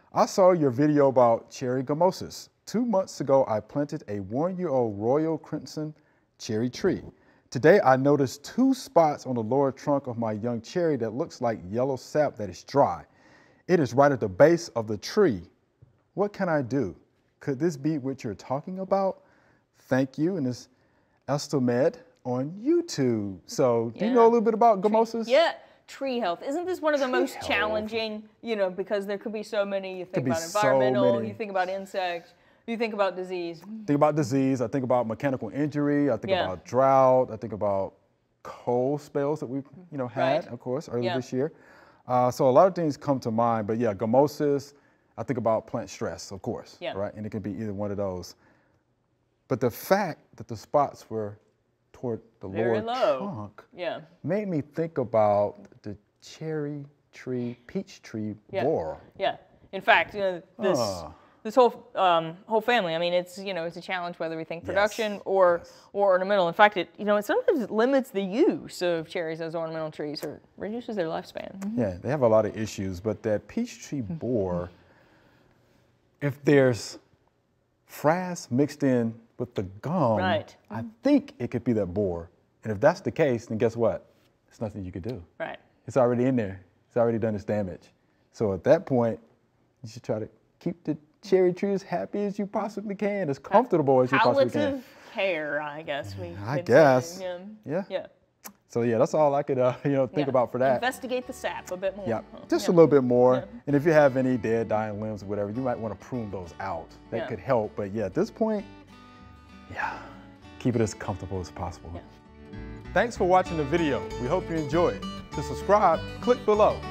I saw your video about cherry gummosis. 2 months ago, I planted a 1-year-old royal crimson cherry tree. Today, I noticed 2 spots on the lower trunk of my young cherry that looks like yellow sap that is dry. It is right at the base of the tree. What can I do? Could this be what you're talking about? Thank you, and it's Estimed on YouTube. So, do you know a little bit about gummosis? Yeah. Tree health. Isn't this one of the most challenging, because there could be so many. You think about environmental, you think about insects, you think about disease. Think about disease, I think about mechanical injury, I think about drought, I think about cold spells that we've had, of course, earlier this year. So a lot of things come to mind, but yeah, gummosis, I think about plant stress, of course, right? And it can be either one of those. But the fact that the spots were toward the lower trunk made me think about the cherry tree, peach tree borer. Yeah. In fact, this whole family. I mean, it's a challenge whether we think production or ornamental. In fact, it sometimes limits the use of cherries as ornamental trees or reduces their lifespan. Yeah, they have a lot of issues, but that peach tree borer, if there's frass mixed in with the gum, I think it could be that borer. And if that's the case, then guess what? There's nothing you could do. Right. It's already in there. It's already done its damage. So at that point, you should try to keep the cherry tree as happy as you possibly can, as comfortable as you possibly can. Palliative care, I guess I guess. Say. Yeah. So yeah, that's all I could think about for that. Investigate the sap a bit more. Yeah, just a little bit more. And if you have any dead, dying limbs or whatever, you might want to prune those out. That could help. But yeah, at this point, keep it as comfortable as possible. Thanks for watching the video. We hope you enjoyed. To subscribe, click below.